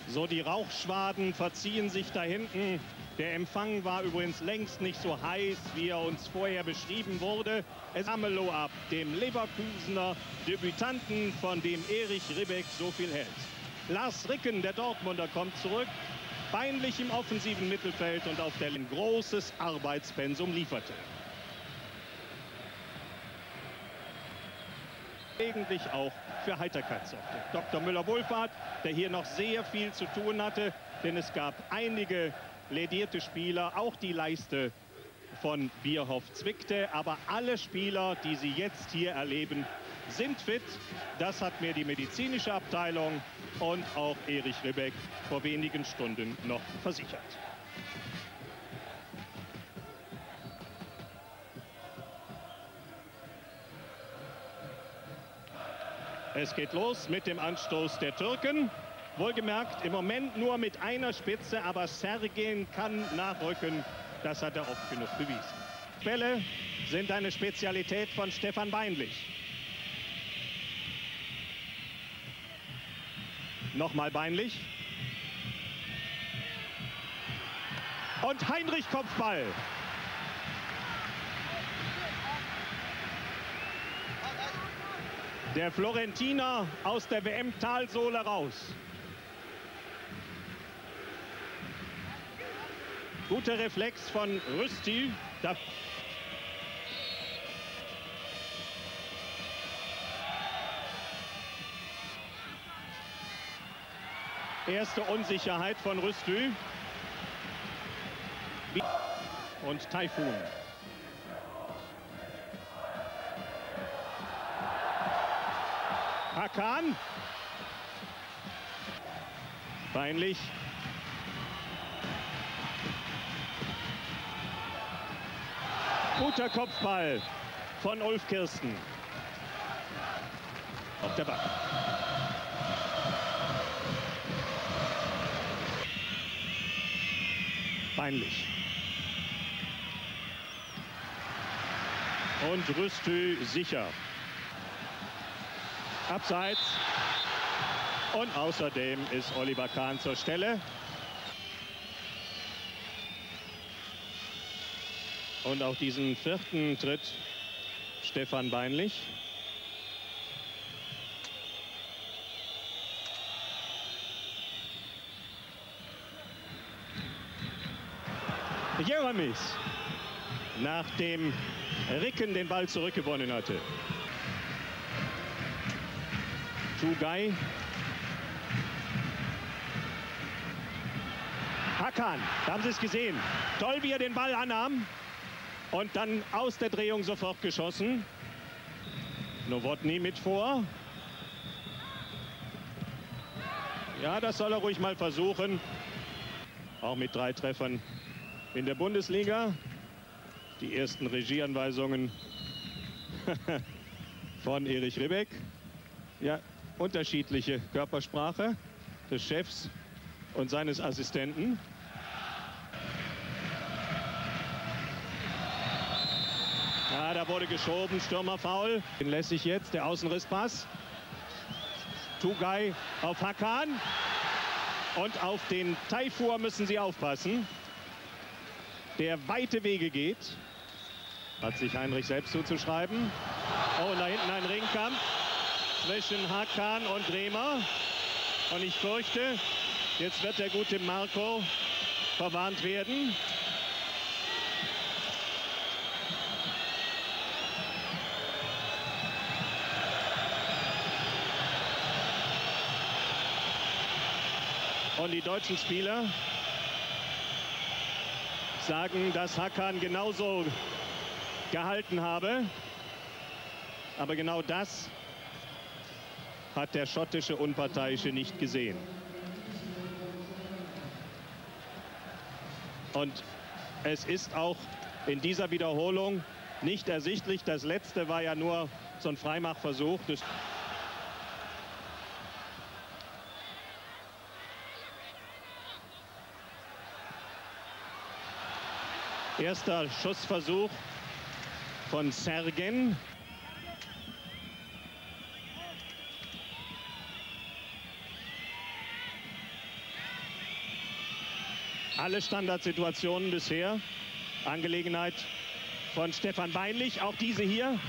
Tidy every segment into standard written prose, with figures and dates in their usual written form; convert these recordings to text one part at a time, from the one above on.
So, die Rauchschwaden verziehen sich da hinten. Der Empfang war übrigens längst nicht so heiß, wie er uns vorher beschrieben wurde. Es Amelow ab, dem Leverkusener Debütanten, von dem Erich Ribbeck so viel hält. Lars Ricken, der Dortmunder, kommt zurück. Peinlich im offensiven Mittelfeld und auf der ein großes Arbeitspensum lieferte. Eigentlich auch für Heiterkeit sorgte. Dr. Müller-Wohlfahrt, der hier noch sehr viel zu tun hatte, denn es gab einige lädierte Spieler, auch die Leiste von Bierhoff zwickte, aber alle Spieler, die Sie jetzt hier erleben, sind fit. Das hat mir die medizinische Abteilung und auch Erich Ribbeck vor wenigen Stunden noch versichert. Es geht los mit dem Anstoß der Türken. Wohlgemerkt, im Moment nur mit einer Spitze, aber Sergen kann nachrücken. Das hat er oft genug bewiesen. Bälle sind eine Spezialität von Stefan Beinlich. Nochmal Beinlich. Und Heinrich Kopfball. Der Florentiner aus der WM-Talsohle raus. Guter Reflex von Rüsti. Erste Unsicherheit von Rüstü. Und Taifun. Hakan. Peinlich. Guter Kopfball von Ulf Kirsten. Auf der Bank. Peinlich. Und Rüstü sicher. Abseits. Und außerdem ist Oliver Kahn zur Stelle. Und auch diesen vierten tritt Stefan Beinlich. Jeremis, nachdem Ricken den Ball zurückgewonnen hatte. Tugay. Hakan, da haben Sie es gesehen. Toll, wie er den Ball annahm. Und dann aus der Drehung sofort geschossen. Nowotny mit vor. Ja, das soll er ruhig mal versuchen. Auch mit 3 Treffern in der Bundesliga. Die ersten Regieanweisungen von Erich Ribbeck. Ja, unterschiedliche Körpersprache des Chefs und seines Assistenten. Ja, da wurde geschoben, Stürmerfoul. Den lässt sich jetzt der Außenrisspass. Tugay auf Hakan. Und auf den Taifur müssen sie aufpassen, der weite Wege geht. Hat sich Heinrich selbst zuzuschreiben. Oh, und da hinten ein Ringkampf zwischen Hakan und Bremer. Und ich fürchte, jetzt wird der gute Marco verwarnt werden. Und die deutschen Spieler sagen, dass Hakan genauso gehalten habe. Aber genau das hat der schottische Unparteiische nicht gesehen. Und es ist auch in dieser Wiederholung nicht ersichtlich. Das letzte war ja nur so ein Freimachversuch. Erster Schussversuch von Sergen. Alle Standardsituationen bisher. Angelegenheit von Stefan Beinlich, auch diese hier.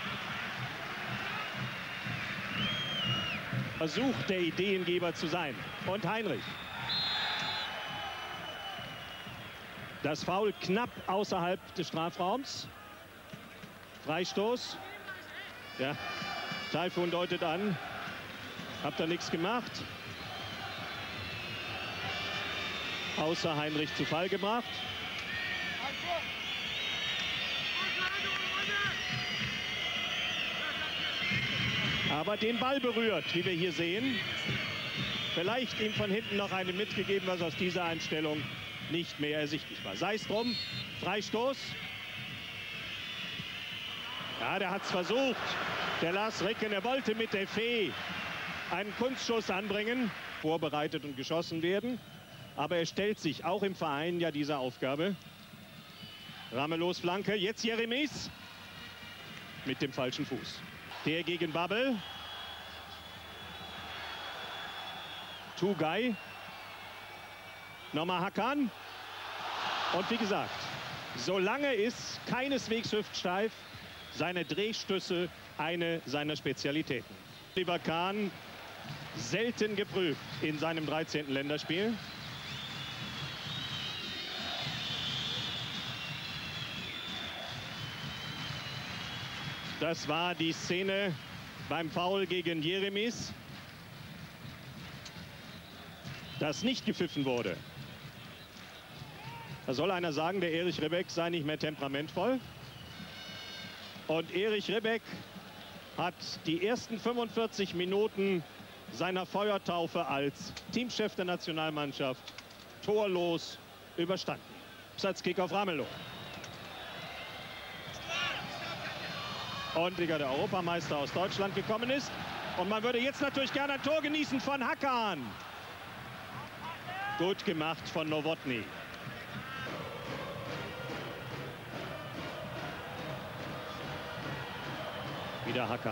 Versucht der Ideengeber zu sein. Und Heinrich. Das Foul knapp außerhalb des Strafraums. Freistoß. Ja, Taifun deutet an. Habt ihr nichts gemacht. Außer Heinrich zu Fall gebracht. Aber den Ball berührt, wie wir hier sehen. Vielleicht ihm von hinten noch eine mitgegeben, was aus dieser Einstellung nicht mehr ersichtlich war. Sei es drum, Freistoß. Ja, der hat es versucht. Der Lars Ricken, er wollte mit der Fee einen Kunstschuss anbringen, vorbereitet und geschossen werden. Aber er stellt sich auch im Verein ja dieser Aufgabe. Ramelows Flanke, jetzt Jeremies mit dem falschen Fuß. Der gegen Babbel. Tugay. Nochmal Hakan. Und wie gesagt, solange ist keineswegs hüftsteif, seine Drehstöße eine seiner Spezialitäten. Oliver Kahn selten geprüft in seinem 13. Länderspiel. Das war die Szene beim Foul gegen Jeremies, das nicht gepfiffen wurde. Da soll einer sagen, der Erich Ribbeck sei nicht mehr temperamentvoll. Und Erich Ribbeck hat die ersten 45 Minuten seiner Feuertaufe als Teamchef der Nationalmannschaft torlos überstanden. Abseitskick auf Ramelow. Und der Europameister aus Deutschland gekommen ist. Und man würde jetzt natürlich gerne ein Tor genießen von Hakan. Gut gemacht von Nowotny. Wieder Hakan.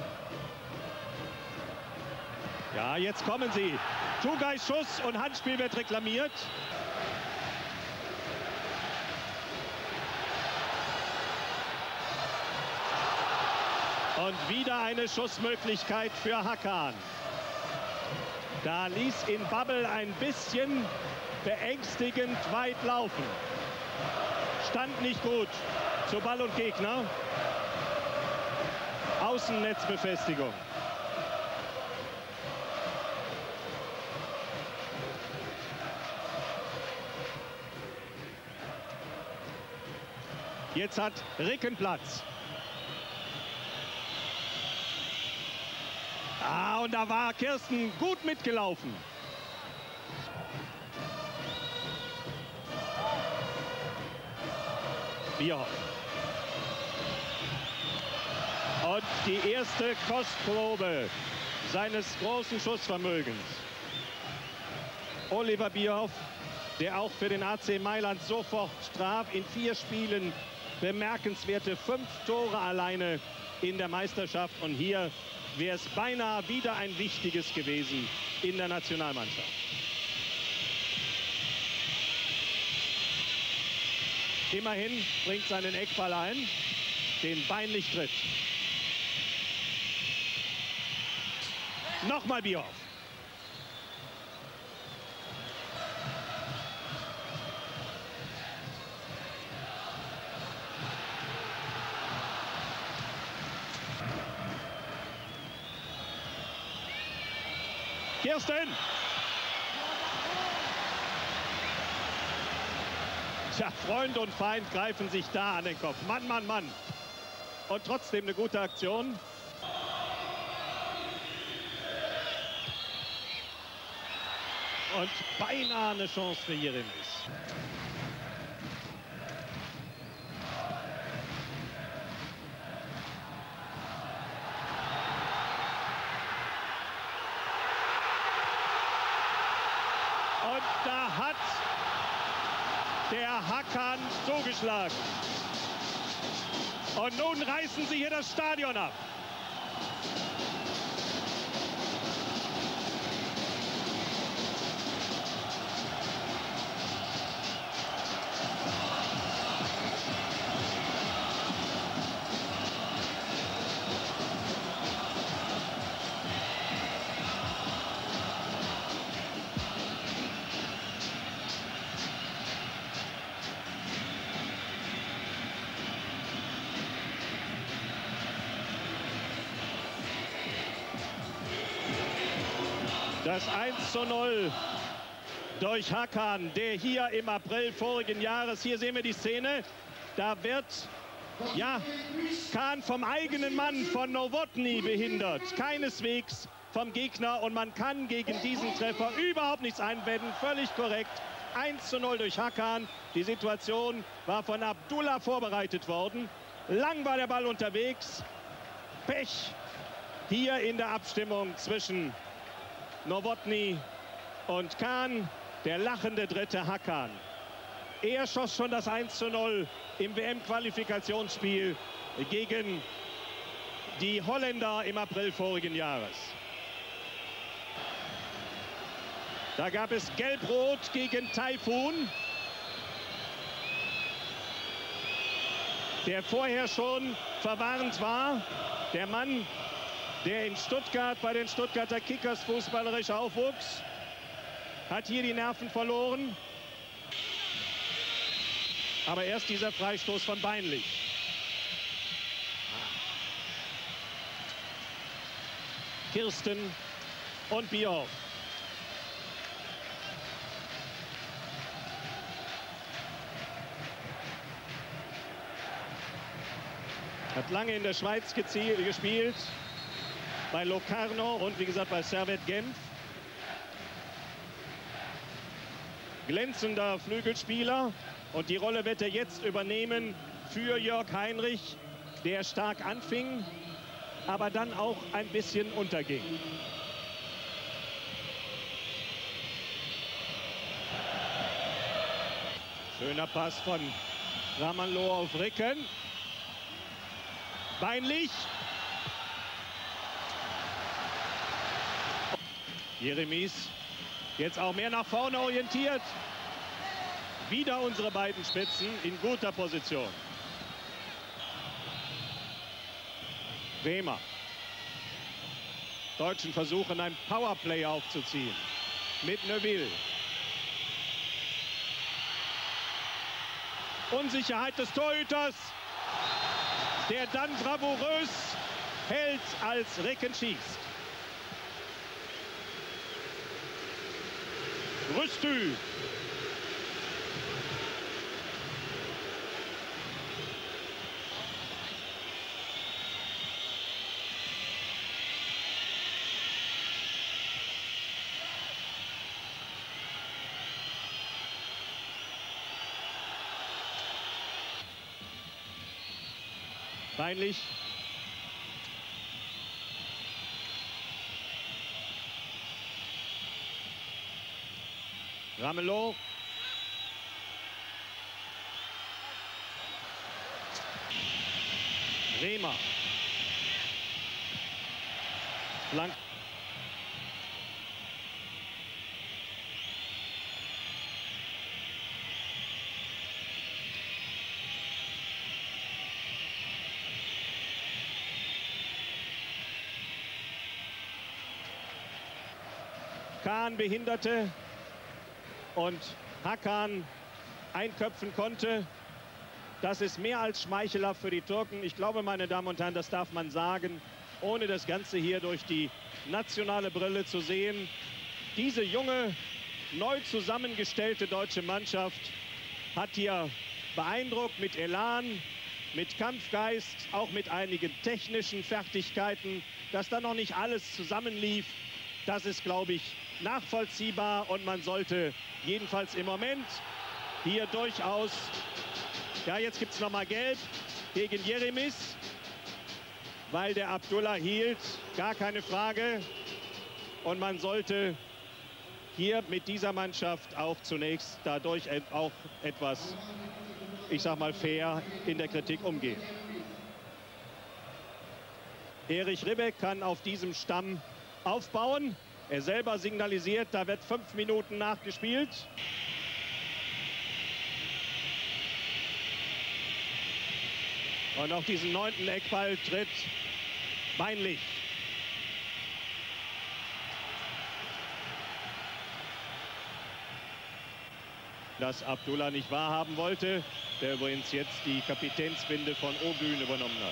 Ja, jetzt kommen sie. Tugays Schuss und Handspiel wird reklamiert. Und wieder eine Schussmöglichkeit für Hakan. Da ließ ihn Babbel ein bisschen beängstigend weit laufen. Stand nicht gut zu Ball und Gegner. Außennetzbefestigung. Jetzt hat Ricken Platz. Ah, und da war Kirsten gut mitgelaufen. Bierhoff. Und die erste Kostprobe seines großen Schussvermögens. Oliver Bierhoff, der auch für den AC Mailand sofort traf, in 4 Spielen bemerkenswerte 5 Tore alleine in der Meisterschaft. Und hier wäre es beinahe wieder ein wichtiges gewesen in der Nationalmannschaft. Immerhin bringt seinen Eckball ein, den Beinlich trifft. Nochmal Bierhoff. Kirsten! Tja, Freund und Feind greifen sich da an den Kopf. Mann, Mann, Mann. Und trotzdem eine gute Aktion. Und beinahe eine Chance für Jeremies. Und da hat der Hakan zugeschlagen. Und nun reißen sie hier das Stadion ab. Das 1:0 durch Hakan, der hier im April vorigen Jahres, hier sehen wir die Szene, da wird ja Can vom eigenen Mann, von Nowotny, behindert. Keineswegs vom Gegner, und man kann gegen diesen Treffer überhaupt nichts einwenden. Völlig korrekt. 1:0 durch Hakan. Die Situation war von Abdullah vorbereitet worden. Lang war der Ball unterwegs. Pech hier in der Abstimmung zwischen Nowotny und Can. Der lachende dritte Hakan. Er schoss schon das 1:0 im WM-Qualifikationsspiel gegen die Holländer im April vorigen Jahres. Da gab es Gelb-Rot gegen Taifun, der vorher schon verwarnt war. Der Mann, der in Stuttgart bei den Stuttgarter Kickers fußballerisch aufwuchs, hat hier die Nerven verloren. Aber erst dieser Freistoß von Beinlich. Kirsten und Bierhoff. Hat lange in der Schweiz gespielt, bei Locarno und wie gesagt bei Servette Genf. Glänzender Flügelspieler, und die Rolle wird er jetzt übernehmen für Jörg Heinrich, der stark anfing, aber dann auch ein bisschen unterging. Schöner Pass von Ramalho auf Ricken. Beinlich. Jeremies jetzt auch mehr nach vorne orientiert. Wieder unsere beiden Spitzen in guter Position. Bremer. Deutschen versuchen ein Powerplay aufzuziehen. Mit Neuville. Unsicherheit des Torhüters, der dann bravourös hält, als Ricken schießt. Rüstü. Beinlich. Ramelot. Bremer. Flank. Can behinderte und Hakan einköpfen konnte. Das ist mehr als schmeichelhaft für die Türken. Ich glaube, meine Damen und Herren, das darf man sagen, ohne das Ganze hier durch die nationale Brille zu sehen. Diese junge, neu zusammengestellte deutsche Mannschaft hat hier beeindruckt mit Elan, mit Kampfgeist, auch mit einigen technischen Fertigkeiten. Dass da noch nicht alles zusammenlief, das ist, glaube ich, nachvollziehbar, und man sollte jedenfalls im Moment hier durchaus, ja, jetzt gibt es noch mal Gelb gegen Jeremis, weil der Abdullah hielt, gar keine Frage, und man sollte hier mit dieser Mannschaft auch zunächst dadurch auch etwas, ich sag mal, fair in der Kritik umgehen. Erich Ribbeck kann auf diesem Stamm aufbauen. Er selber signalisiert, da wird 5 Minuten nachgespielt. Und auf diesen 9. Eckball tritt Beinlich. Das Abdullah nicht wahrhaben wollte, der übrigens jetzt die Kapitänsbinde von Ogün übernommen hat.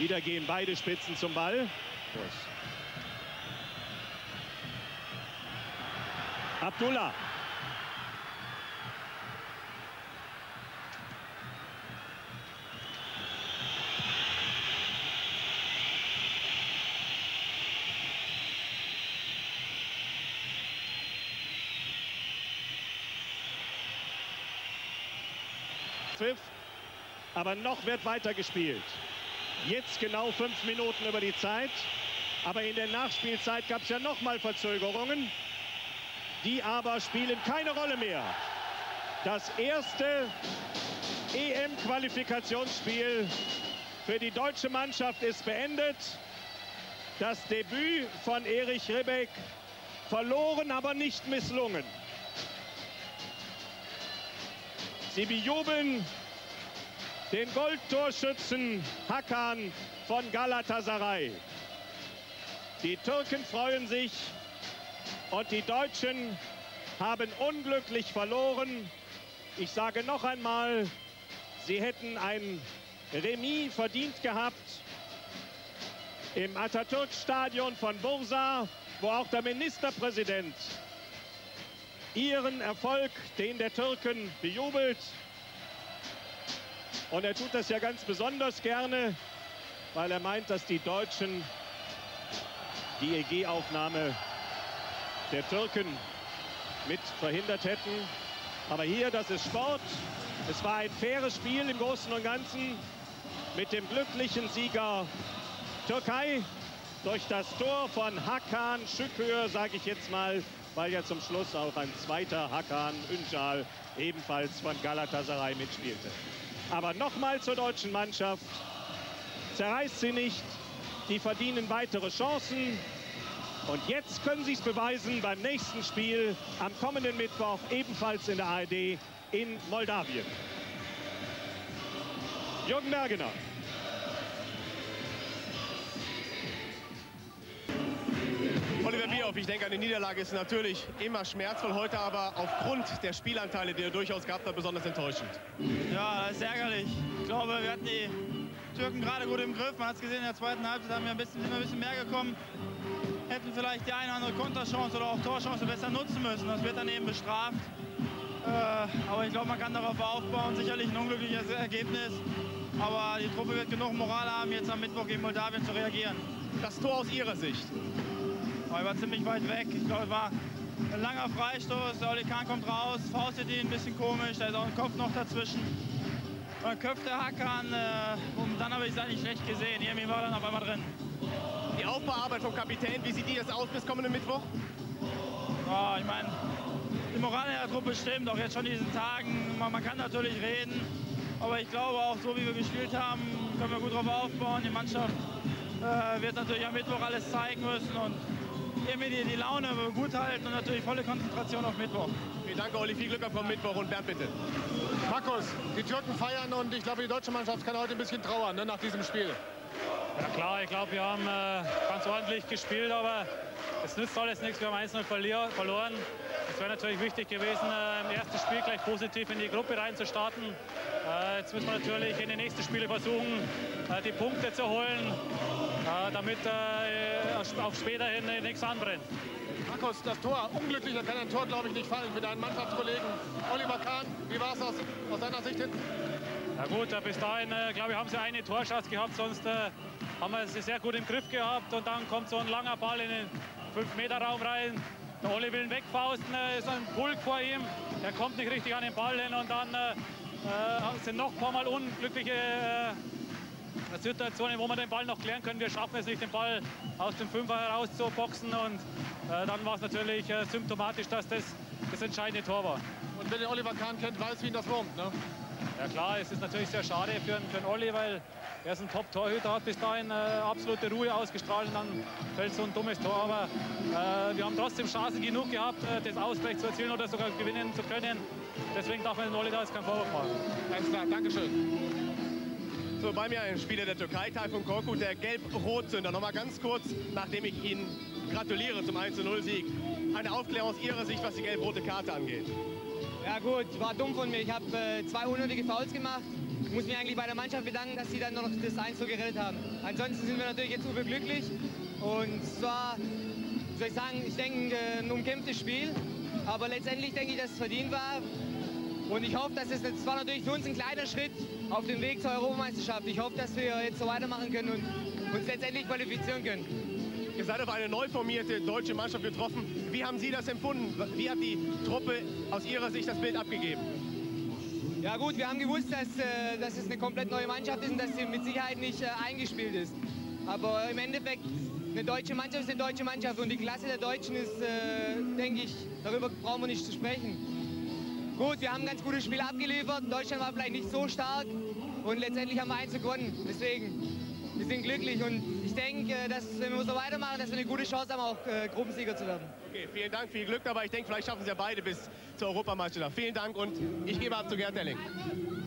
Wieder gehen beide Spitzen zum Ball. Abdullah. Aber noch wird weiter gespielt. Jetzt genau 5 Minuten über die Zeit. Aber in der Nachspielzeit gab es ja noch mal Verzögerungen. Die aber spielen keine Rolle mehr. Das erste EM-Qualifikationsspiel für die deutsche Mannschaft ist beendet. Das Debüt von Erich Ribbeck verloren, aber nicht misslungen. Sie bejubeln den Goldtorschützen Hakan von Galatasaray. Die Türken freuen sich und die Deutschen haben unglücklich verloren. Ich sage noch einmal, sie hätten ein Remis verdient gehabt im Atatürk-Stadion von Bursa, wo auch der Ministerpräsident ihren Erfolg, den der Türken, bejubelt. Und er tut das ja ganz besonders gerne, weil er meint, dass die Deutschen die EG-Aufnahme der Türken mit verhindert hätten. Aber hier, das ist Sport. Es war ein faires Spiel im Großen und Ganzen mit dem glücklichen Sieger Türkei durch das Tor von Hakan Şükür, sage ich jetzt mal, weil ja zum Schluss auch ein zweiter Hakan Üncal ebenfalls von Galatasaray mitspielte. Aber nochmal zur deutschen Mannschaft. Zerreißt sie nicht. Die verdienen weitere Chancen. Und jetzt können sie es beweisen beim nächsten Spiel am kommenden Mittwoch, ebenfalls in der ARD in Moldawien. Jürgen Bergener. Oliver Bierhoff, ich denke, eine Niederlage ist natürlich immer schmerzvoll, heute aber aufgrund der Spielanteile, die ihr durchaus gehabt habt, besonders enttäuschend. Ja, das ist ärgerlich. Ich glaube, wir hatten die Türken gerade gut im Griff. Man hat es gesehen, in der zweiten Halbzeit sind wir ein bisschen mehr gekommen. Hätten vielleicht die eine oder andere Konterchance oder auch Torchance besser nutzen müssen. Das wird dann eben bestraft. Aber ich glaube, man kann darauf aufbauen. Sicherlich ein unglückliches Ergebnis. Aber die Truppe wird genug Moral haben, jetzt am Mittwoch gegen Moldawien zu reagieren. Das Tor aus Ihrer Sicht? Er war ziemlich weit weg. Ich glaube, es war ein langer Freistoß. Der Oli Kahn kommt raus, faustet ihn ein bisschen komisch. Da ist auch ein Kopf noch dazwischen. Dann köpft der Hakan. Und dann habe ich es eigentlich schlecht gesehen. Irgendwie war dann auf einmal drin. Die Aufbearbeitung vom Kapitän, wie sieht die jetzt aus bis kommenden Mittwoch? Ja, ich meine, die Moral in der Truppe stimmt, auch jetzt schon in diesen Tagen. Man kann natürlich reden. Aber ich glaube auch, so wie wir gespielt haben, können wir gut drauf aufbauen. Die Mannschaft wird natürlich am Mittwoch alles zeigen müssen. Und irgendwie die Laune gut halten und natürlich volle Konzentration auf Mittwoch. Vielen Dank, Olli. Viel Glück am Mittwoch und Bernd, bitte. Markus, die Türken feiern und ich glaube, die deutsche Mannschaft kann heute ein bisschen trauern, ne, nach diesem Spiel. Ja klar, ich glaube, wir haben ganz ordentlich gespielt, aber es nützt alles nichts. Wir haben 1-0 verloren. Es wäre natürlich wichtig gewesen, im ersten Spiel gleich positiv in die Gruppe reinzustarten. Jetzt müssen wir natürlich in die nächsten Spiele versuchen, die Punkte zu holen, damit auch später hin nichts anbrennt. Markus, das Tor, unglücklicher kann ein Tor, glaube ich, nicht fallen für deinen Mannschaftskollegen Oliver Kahn. Wie war es aus deiner Sicht hinten? Na gut, bis dahin, glaube ich, haben sie eine Torchance gehabt, sonst haben wir sie sehr gut im Griff gehabt und dann kommt so ein langer Ball in den 5-Meter-Raum rein. Der Olli will ihn wegfausten, ist ein Pulk vor ihm, er kommt nicht richtig an den Ball hin und dann sind noch ein paar Mal unglückliche Situationen, wo wir den Ball noch klären können. Wir schaffen es nicht, den Ball aus dem Fünfer herauszuboxen und dann war es natürlich symptomatisch, dass das entscheidende Tor war. Und wer den Oliver Kahn kennt, weiß, wie ihn das wurmt, ne? Ja klar, es ist natürlich sehr schade für den Olli, weil er ist ein Top-Torhüter, hat bis dahin absolute Ruhe ausgestrahlt und dann fällt so ein dummes Tor. Aber wir haben trotzdem Chancen genug gehabt, das Ausgleich zu erzielen oder sogar gewinnen zu können. Deswegen darf man den Olli da jetzt keinen Vorwurf machen. Alles klar, Dankeschön. So, bei mir ein Spieler der Türkei, Tayfun Korkut, der Gelb-Rot-Zünder. Noch mal ganz kurz, nachdem ich Ihnen gratuliere zum 1-0-Sieg. eine Aufklärung aus Ihrer Sicht, was die gelb-rote Karte angeht. Ja gut, war dumm von mir. Ich habe 2 unnötige Fouls gemacht. Ich muss mich eigentlich bei der Mannschaft bedanken, dass sie dann noch das 1 so gerettet haben. Ansonsten sind wir natürlich jetzt überglücklich. Und zwar, wie soll ich sagen, ich denke, ein umkämpftes Spiel. Aber letztendlich denke ich, dass es verdient war. Und ich hoffe, dass es war natürlich für uns ein kleiner Schritt auf dem Weg zur Europameisterschaft. Ich hoffe, dass wir jetzt so weitermachen können und uns letztendlich qualifizieren können. Ihr seid auf eine neu formierte deutsche Mannschaft getroffen. Wie haben Sie das empfunden? Wie hat die Truppe aus Ihrer Sicht das Bild abgegeben? Ja gut, wir haben gewusst, dass es eine komplett neue Mannschaft ist und dass sie mit Sicherheit nicht eingespielt ist. Aber im Endeffekt, eine deutsche Mannschaft ist eine deutsche Mannschaft und die Klasse der Deutschen ist, denke ich, darüber brauchen wir nicht zu sprechen. Gut, wir haben ein ganz gutes Spiel abgeliefert. Deutschland war vielleicht nicht so stark und letztendlich haben wir 1 gewonnen. Deswegen, wir sind glücklich und ich denke, dass wenn wir so weitermachen, dass wir eine gute Chance haben, auch Gruppensieger zu werden. Okay, vielen Dank, viel Glück dabei. Ich denke, vielleicht schaffen Sie ja beide bis zur Europameisterschaft. Vielen Dank und ich gebe ab zu Gerd Delling.